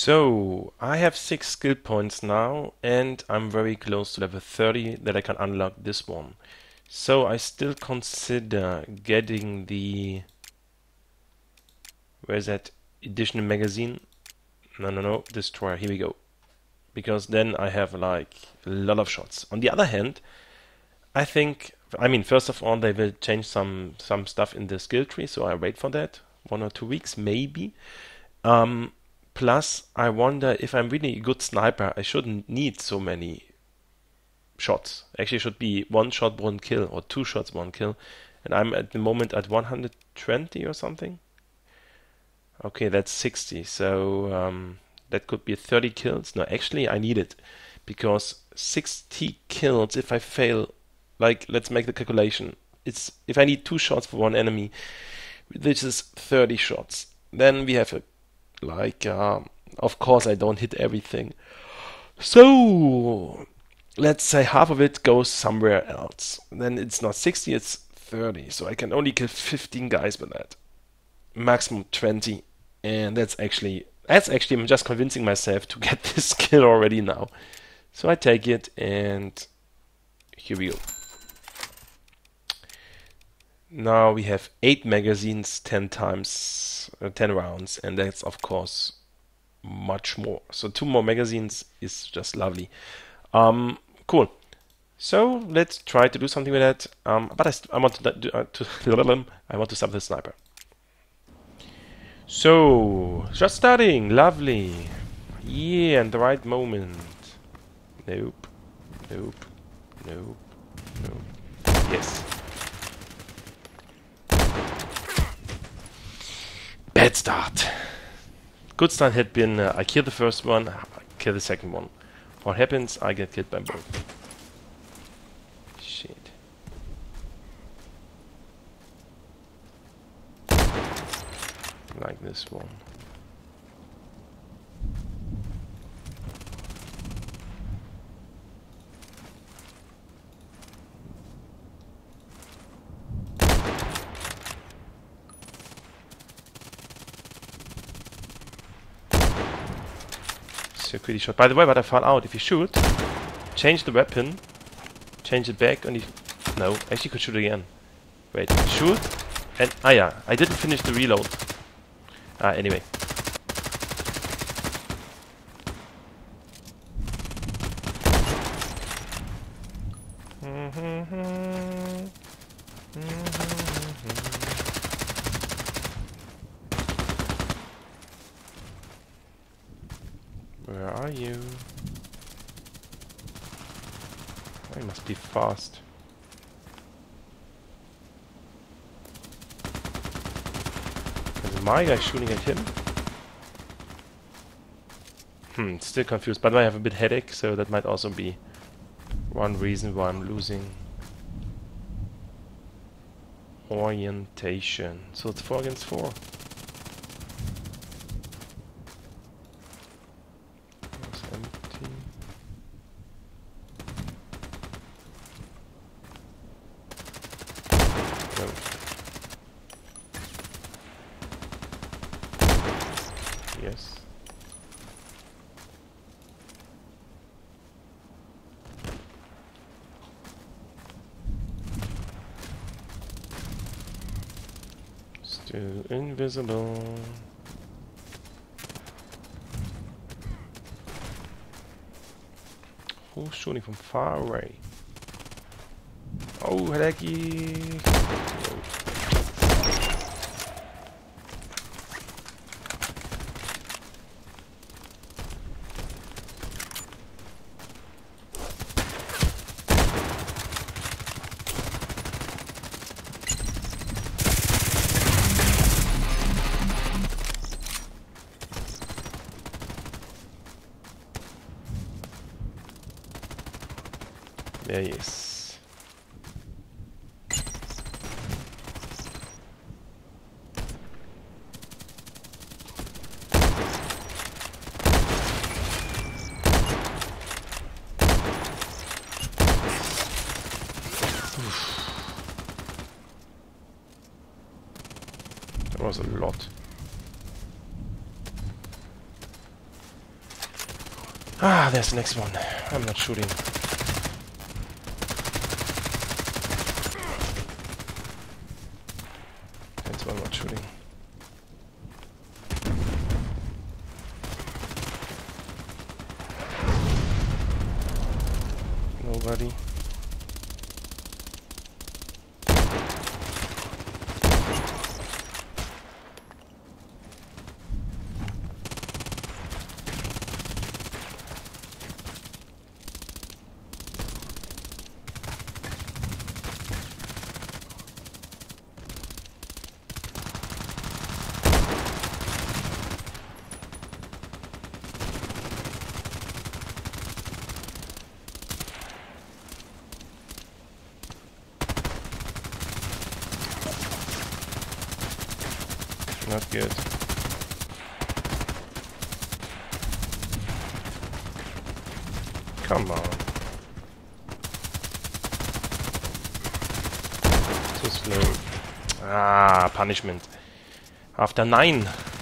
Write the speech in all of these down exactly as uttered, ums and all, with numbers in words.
So, I have six skill points now, and I'm very close to level thirty that I can unlock this one. So, I still consider getting the... Where's that? Additional magazine? No, no, no. Destroyer. Here we go. Because then I have, like, a lot of shots. On the other hand, I think... I mean, first of all, they will change some, some stuff in the skill tree, so I wait for that. One or two weeks, maybe. Um... Plus, I wonder if I'm really a good sniper, I shouldn't need so many shots. Actually, it should be one shot, one kill, or two shots, one kill. And I'm at the moment at one hundred twenty or something. Okay, that's sixty. So um, that could be thirty kills. No, actually, I need it. Because sixty kills, if I fail, like, let's make the calculation. It's if I need two shots for one enemy, this is thirty shots. Then we have a Like, uh, of course I don't hit everything. So, let's say half of it goes somewhere else. Then it's not sixty, it's thirty. So I can only kill fifteen guys with that. Maximum twenty. And that's actually, that's actually, I'm just convincing myself to get this kill already now. So I take it, and here we go. Now we have eight magazines, ten times, uh, ten rounds, and that's of course much more. So two more magazines is just lovely. Um, cool. So let's try to do something with that. Um, but I, I want to, do, uh, to I want to start with the sniper. So just starting, lovely. Yeah, and the right moment. Nope, nope, nope, nope. Yes. Bad start. Good start had been uh, I kill the first one, I kill the second one. What happens? I get killed by both. Shit. Like this one. Security shot. By the way, what I found out, if you shoot, change the weapon, change it back, and you... No, actually you could shoot again. Wait, shoot, and... Ah yeah, I didn't finish the reload. Ah, anyway. Where are you? I must be fast. Is my guy shooting at him? Hmm, still confused, but I have a bit headache, so that might also be one reason why I'm losing orientation. So it's four against four. Empty. No. Yes. Still invisible. Who's shooting from far away? Oh, hecky! There he is. That was a lot. Ah, there's the next one. I'm not shooting. That's why I'm not shooting. Nobody. Not good. Come on. Too slow. Ah, punishment. After nine.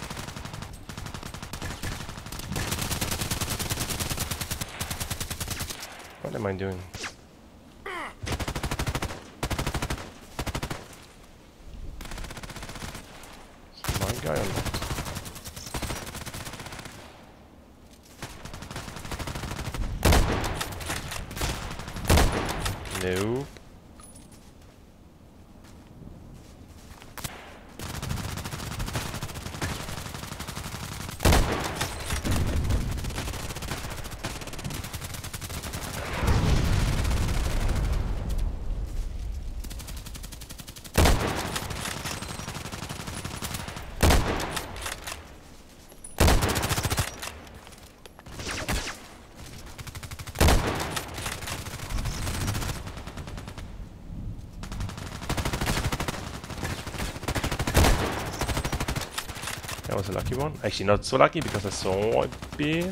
What am I doing? Guy or not? No. That was a lucky one. Actually, not so lucky because I saw a bit.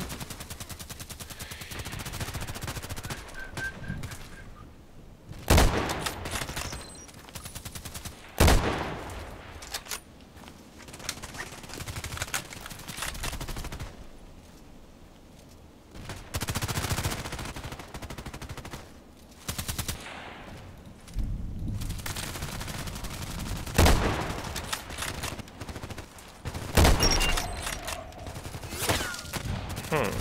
Hmm.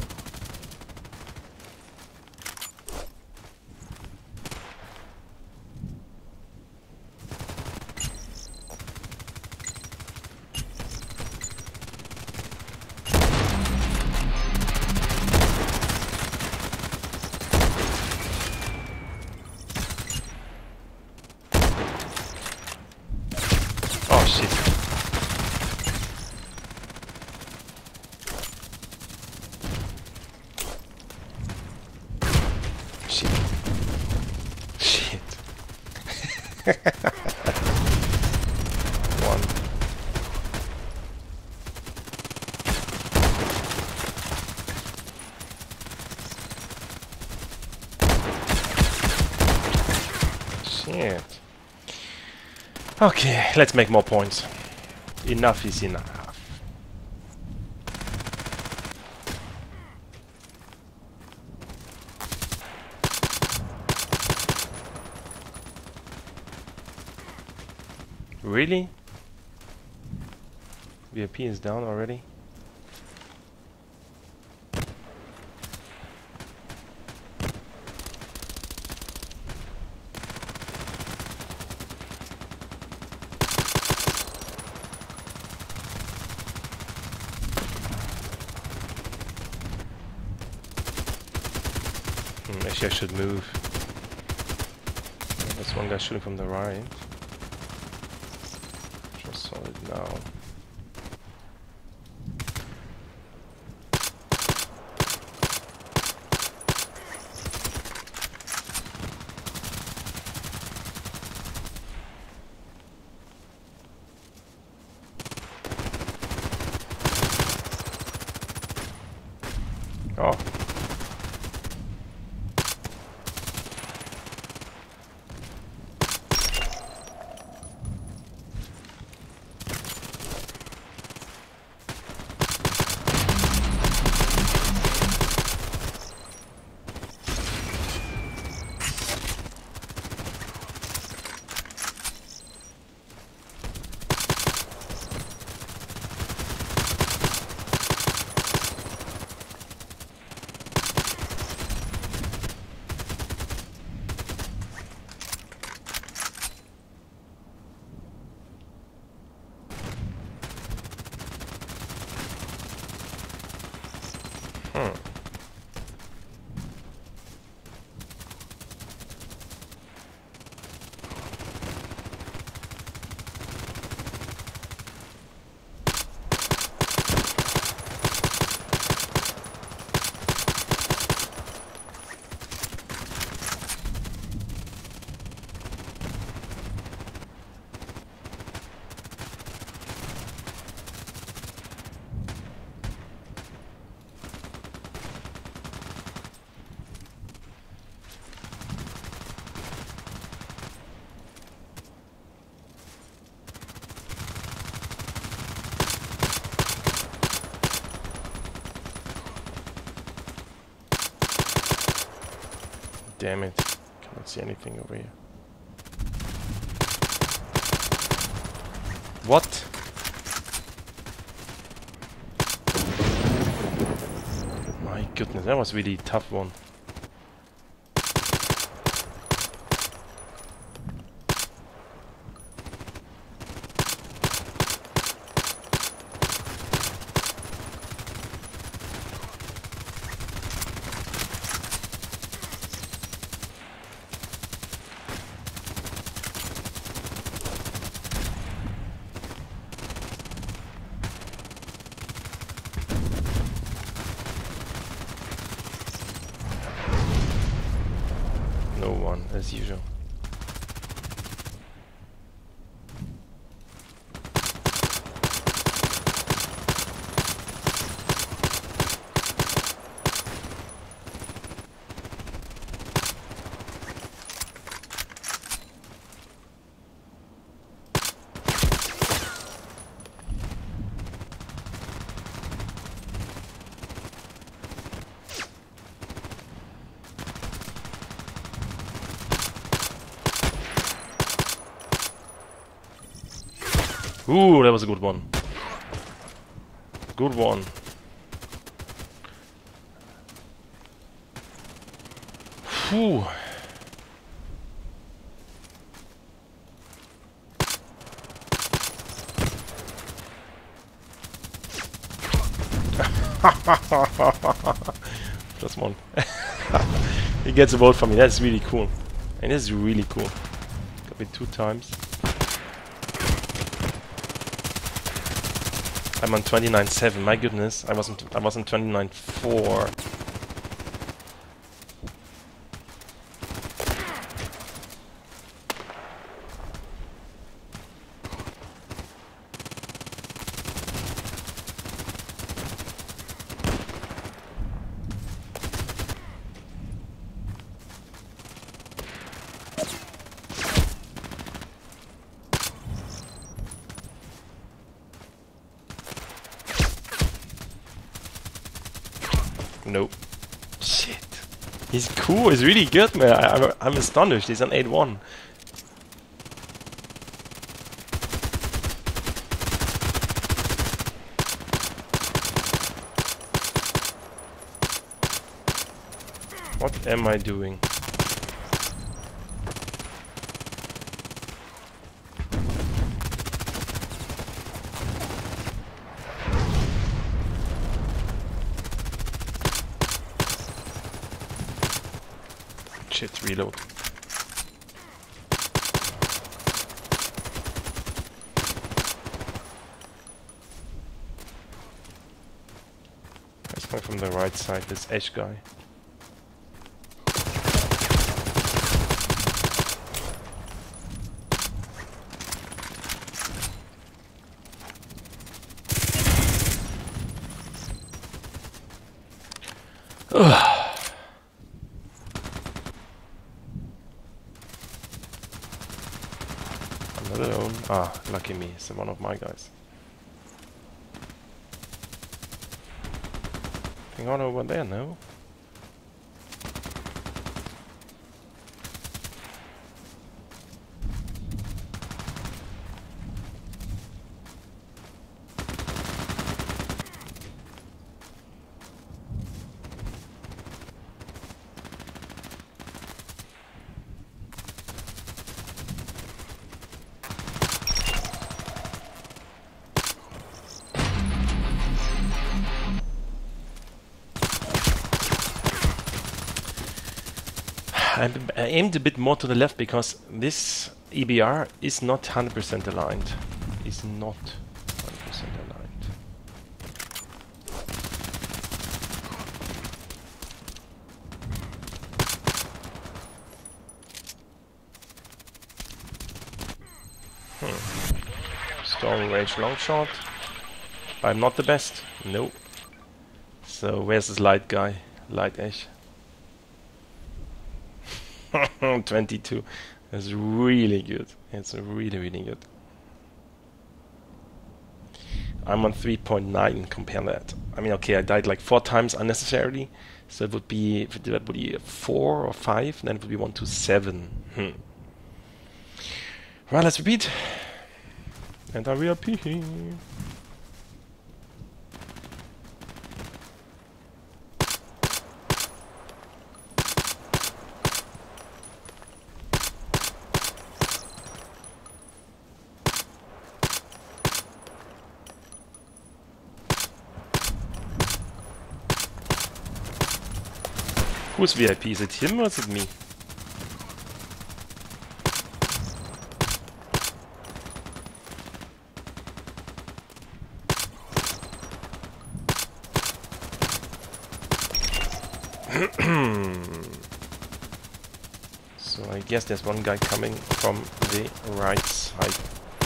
Oh shit. Shit. Shit. One. Shit. Okay, let's make more points. Enough is enough. Really? V I P is down already? Hmm, actually I should move. There's one guy shooting from the right. Just saw it now. Oh. Hmm. Damn it. Cannot see anything over here. What? My goodness, that was really a tough one. No one, as usual. Ooh, that was a good one. Good one. Phew. Plus one. He gets a vote from me. That's really cool. And this is really cool. Got me two times. I'm on twenty-nine seven. My goodness, I wasn't. I was on twenty-nine four. Nope. Shit. He's cool. He's really good, man. I, I'm, I'm astonished. He's on eight one. What am I doing? Shit, reload. He's coming from the right side, this edge guy. Ugh. Alone. Ah, lucky me, it's one of my guys. Hang on over there, no? I'm, I aimed a bit more to the left because this E B R is not one hundred percent aligned. Is not one hundred percent aligned. Hmm. Storm range long shot. I'm not the best. No. So where's this light guy? Light Ash. twenty-two. That's really good. It's really, really good. I'm on three point nine. Compare that. I mean, okay, I died like four times unnecessarily. So it would be, that would be four or five. Then it would be one to seven. Hmm. Well, let's repeat. And I will pee. Who's V I P? Is it him or is it me? So I guess there's one guy coming from the right side.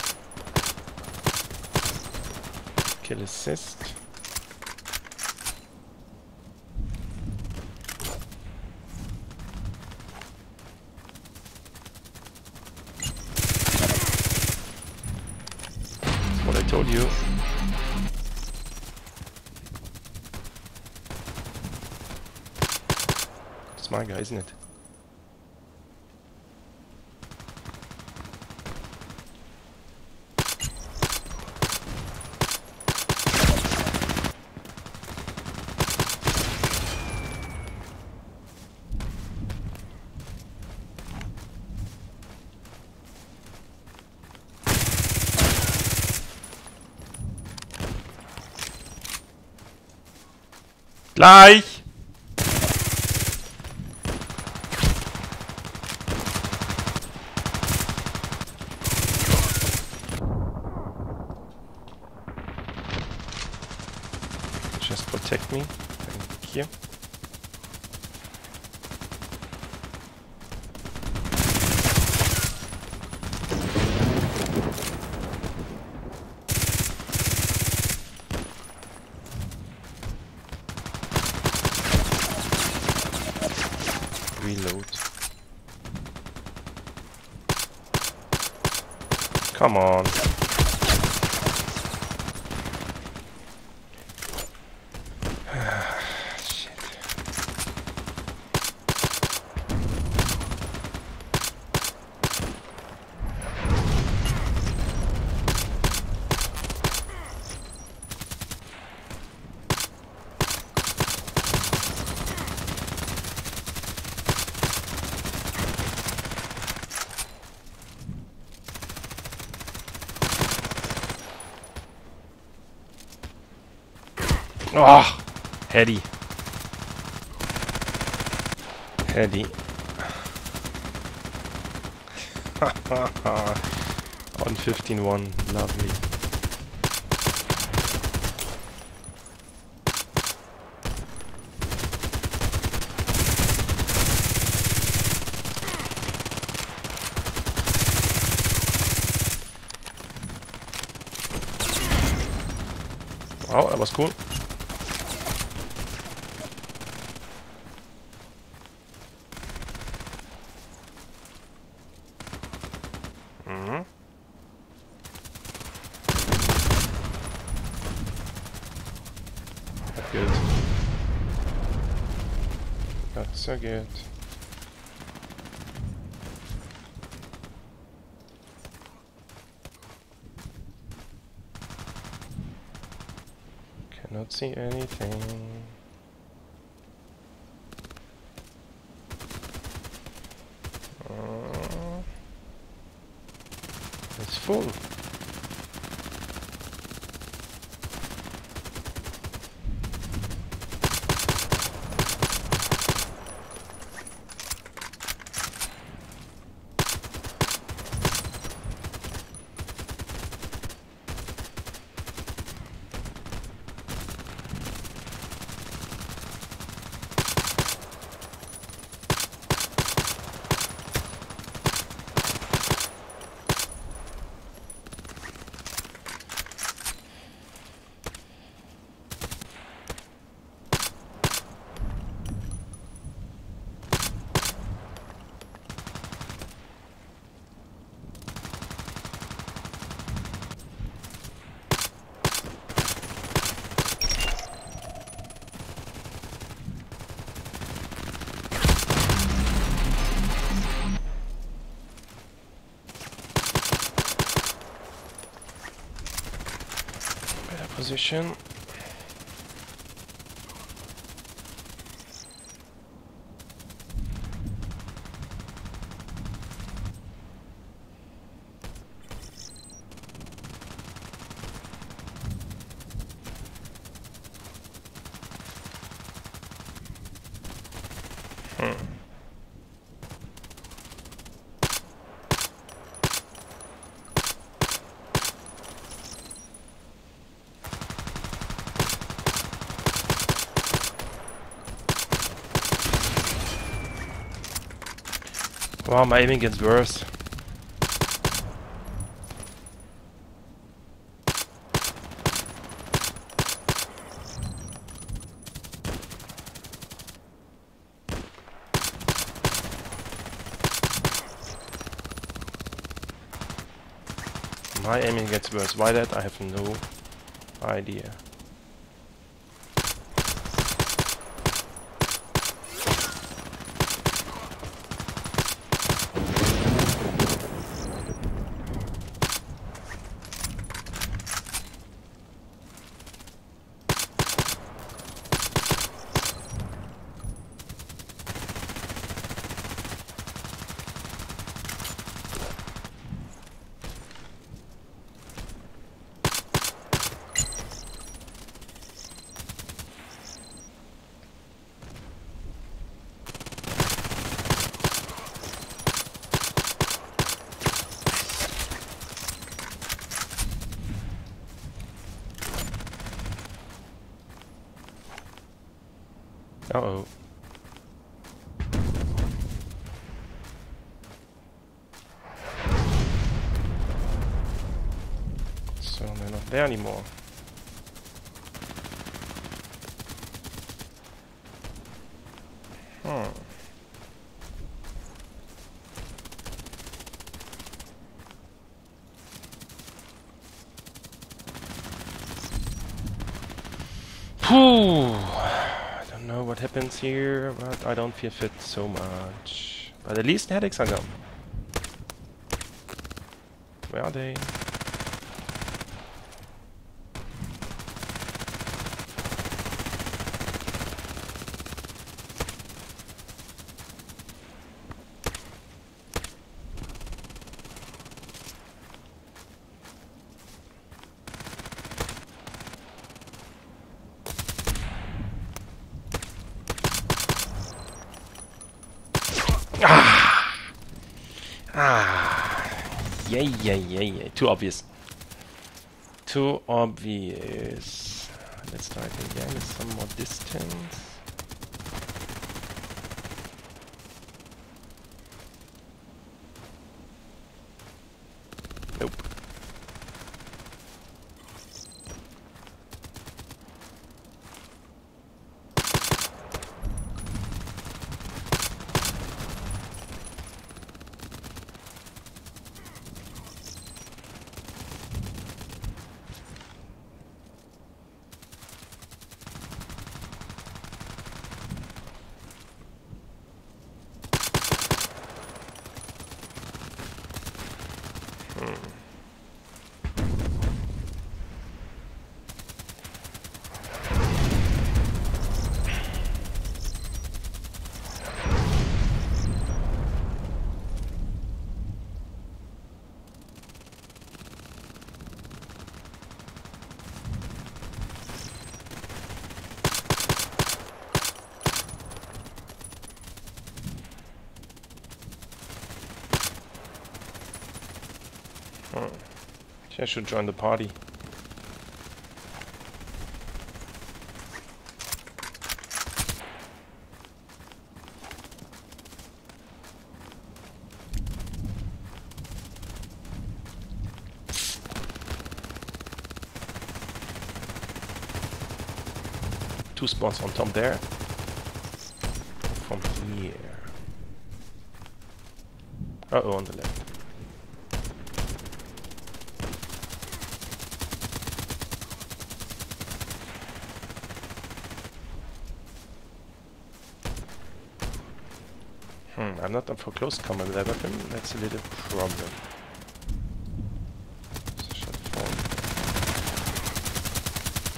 Kill assist. That's what I told you. It's my guy, isn't it? Gleich! Just protect me. Thank you. Reload. Come on. Shit. Oh, heady. Heady. On fifteen one, lovely. Wow, that was cool. Mm-hmm. Not good. Not so good. Cannot see anything. Uh, it's full. mission. Hmm. Wow, my aiming gets worse. My aiming gets worse. Why that? I have no idea. Uh-oh. So they're not there anymore. Hmm. Whew. I don't know what happens here, but I don't feel fit so much. But at least the headaches are gone. Where are they? Ah! Ah! Yay, yay, yay, yay. Too obvious. Too obvious. Let's try it again with some more distance. Nope. Hmm. I should join the party. Two spots on top there. From here. Uh oh, on the left. Hmm, I'm not up for close combat with that weapon. That's a little problem. So shot forward.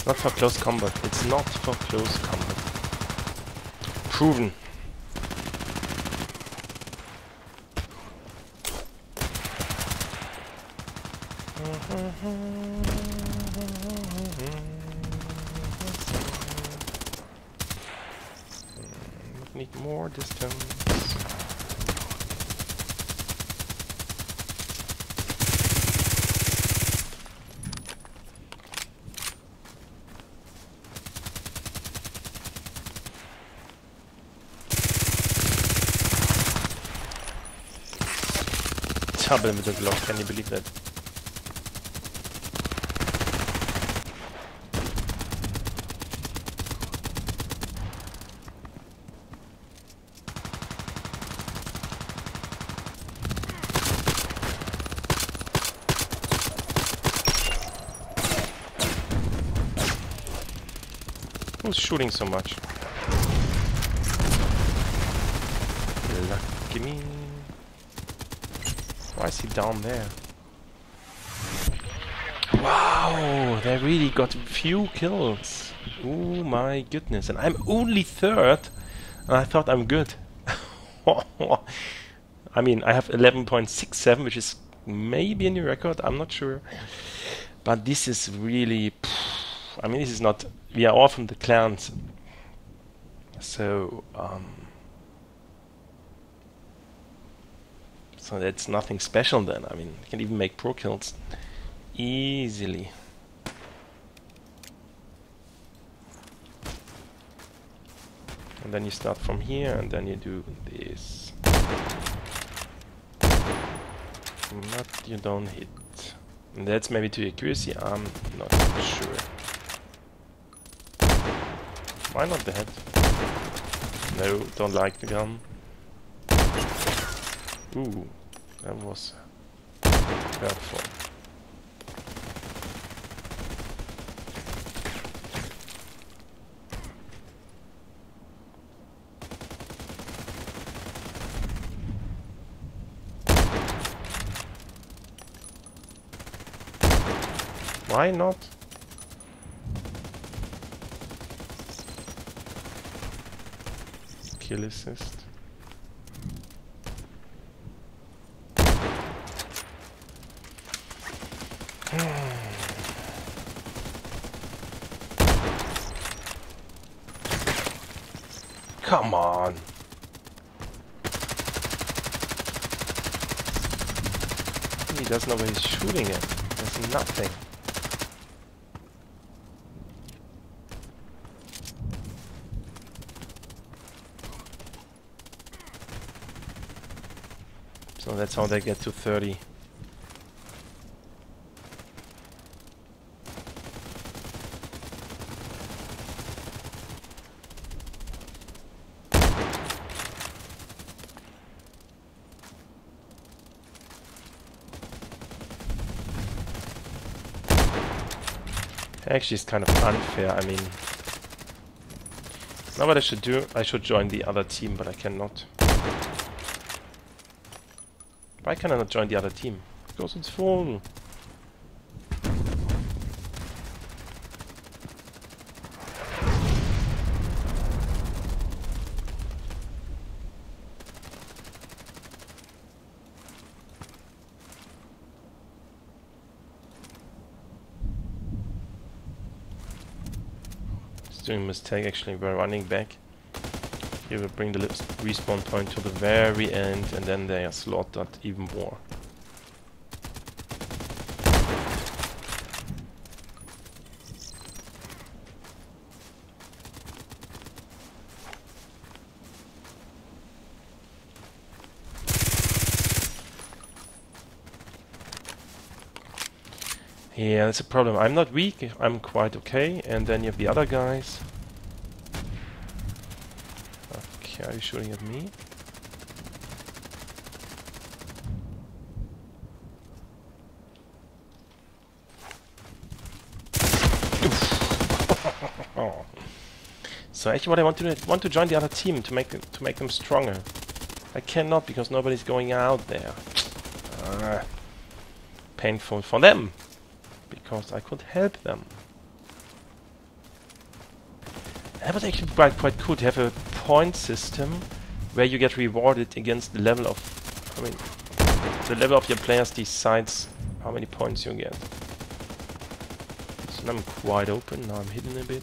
It's not for close combat. It's not for close combat. Proven. Need more distance. Double with the block, can you believe that? Who's shooting so much? Lucky me. Why is he down there? Wow, they really got a few kills. Oh my goodness, and I'm only third, and I thought I'm good. I mean, I have eleven point six seven, which is maybe a new record, I'm not sure. But this is really... I mean, this is not... We are all from the clans. So... Um, So that's nothing special then. I mean, you can even make pro kills easily. And then you start from here, and then you do this. Not, you don't hit. And that's maybe to accuracy, I'm not sure. Why not the head? No, don't like the gun. Ooh, that was hurtful. Why not? Kill assist. Come on. He doesn't know where he's shooting it. There's nothing. So that's how they get to thirty. Actually, it's kind of unfair. I mean, now what I should do, I should join the other team, but I cannot. Why can I not join the other team? Because it's full. Doing a mistake actually. We're running back. Here will bring the respawn point to the very end, and then they are slaughtered even more. Yeah, that's a problem. I'm not weak, I'm quite okay, and then you have the other guys. Okay, are you shooting at me? Oh. So actually what I want to do, I want to join the other team to make to make them stronger. I cannot because nobody's going out there. Uh, painful for them. Because I could help them. that was actually quite, quite cool to have a point system where you get rewarded against the level of, I mean, the level of your players decides how many points you get. So now I'm quite open, now I'm hidden a bit.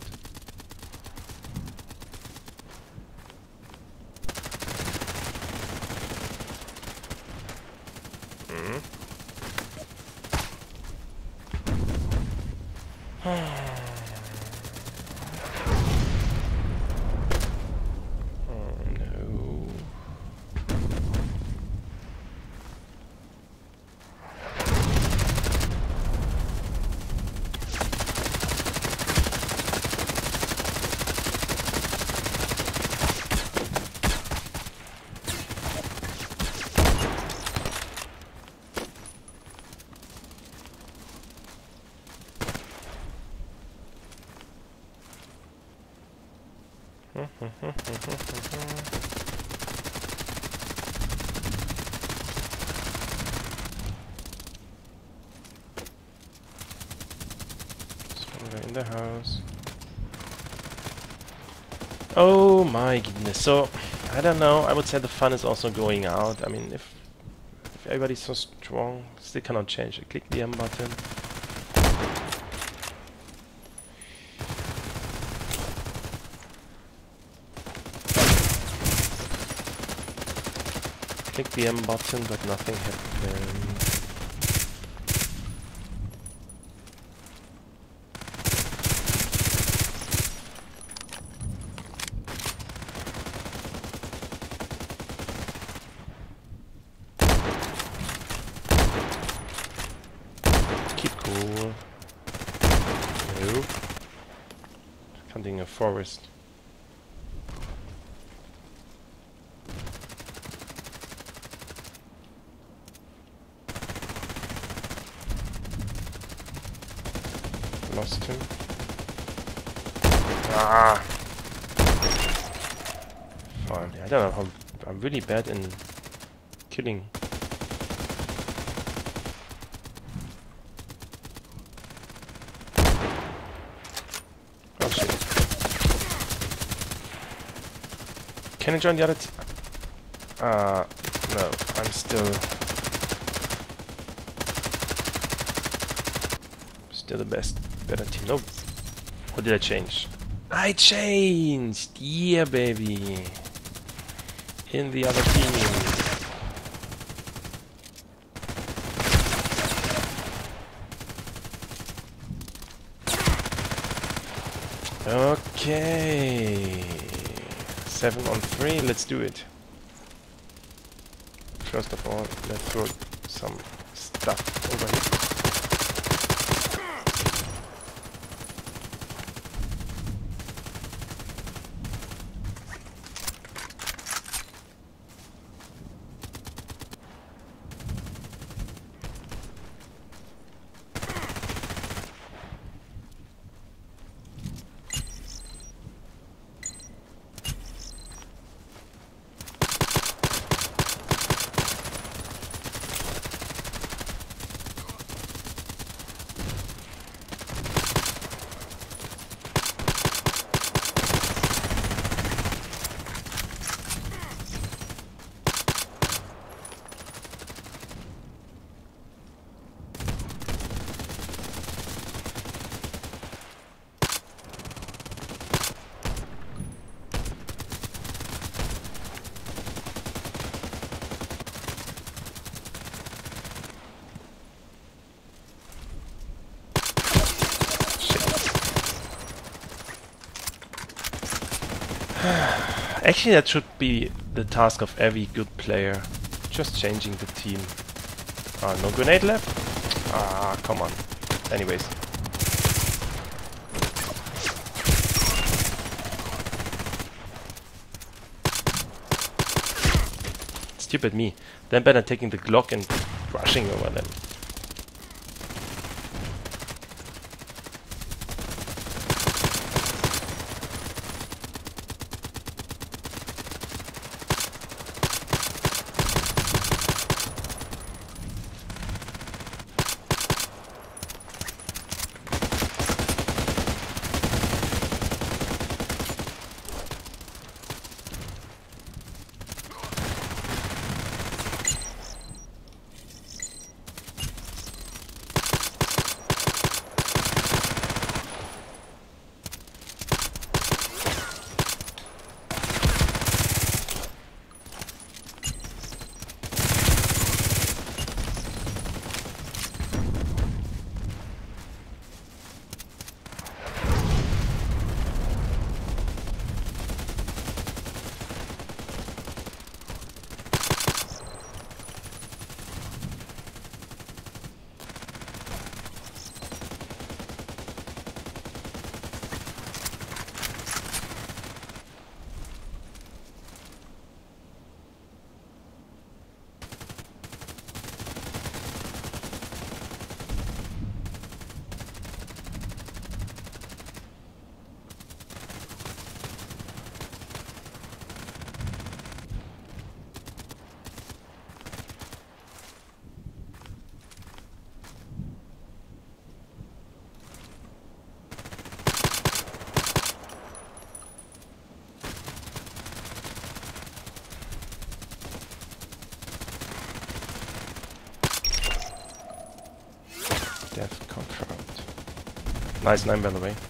In the house. Oh my goodness. So I don't know, I would say the fun is also going out. I mean, if, if everybody's so strong, still cannot change it. Click the M button. Click the M button, but nothing happened. Keep cool. Nope. Hunting a forest. Lost him. Ah! Fine. I don't know how. I'm really bad in killing. Oh shit. Can I join the other team? Uh, no. I'm still. Still the best. Better team. Nope. What did I change? I changed! Yeah, baby! In the other team. Okay. Seven on three, let's do it. First of all, let's throw some stuff over here. Actually, that should be the task of every good player. Just changing the team. Ah, no grenade left? Ah, come on. Anyways. Stupid me. Then better taking the Glock and rushing over them. Nice nine, by the way.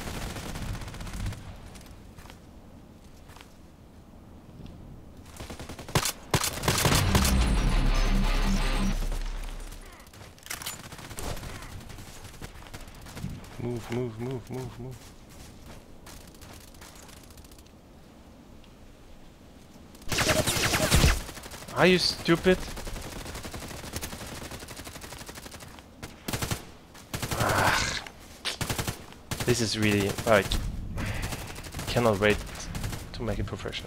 Move, move, move, move, move. Are you stupid? Ah, this is really like cannot wait to make it professional.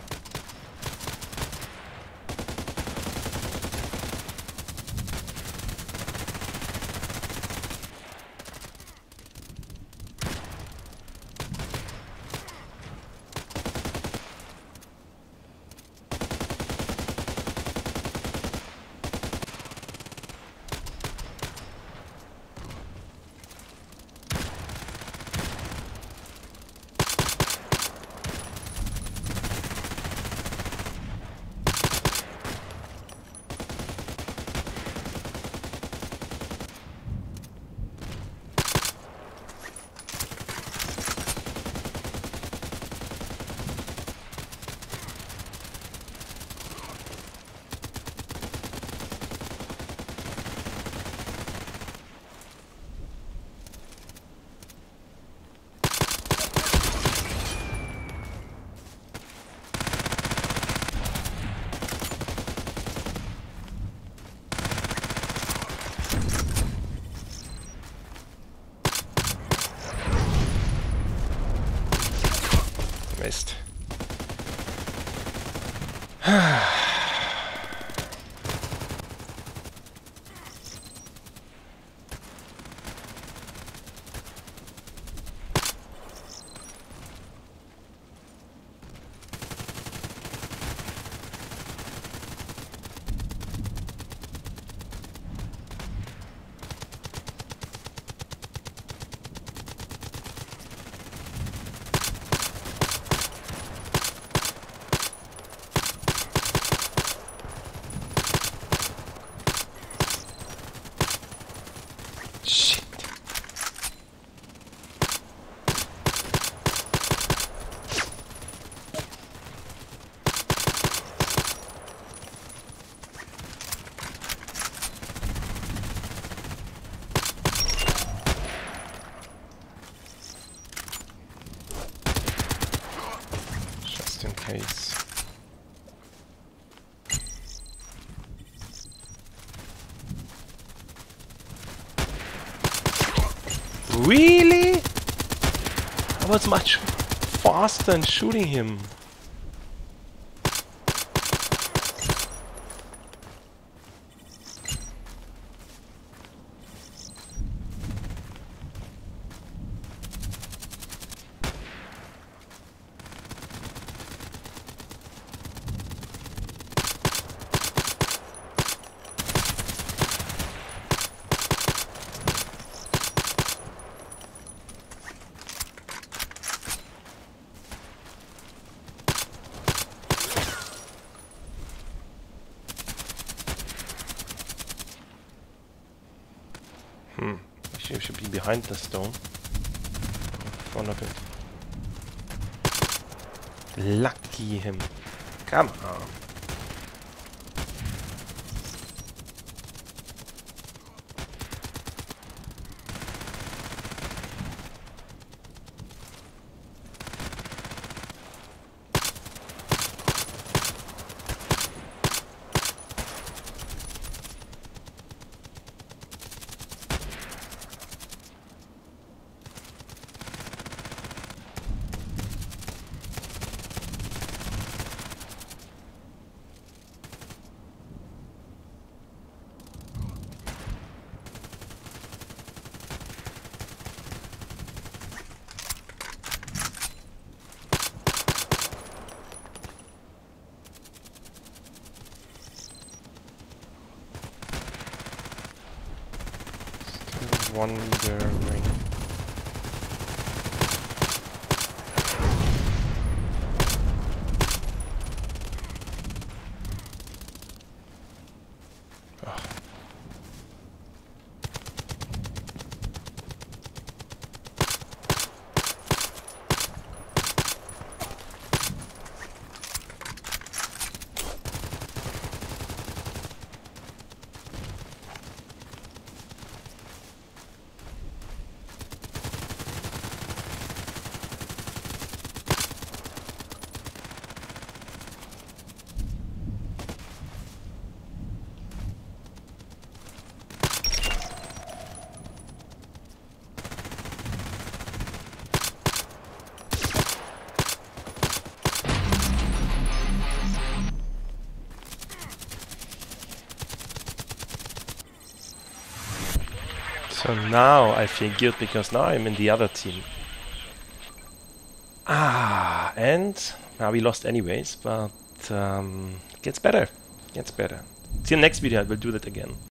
Missed. Shit. Just in case. Really? I was much faster in shooting him. Hmm. She should be behind the stone. In front of it. Lucky him. Come on. Wondering. Oh. So now I feel good because now I'm in the other team. Ah, and now we lost anyways, but um, gets better. Gets better. See you next video, I will do that again.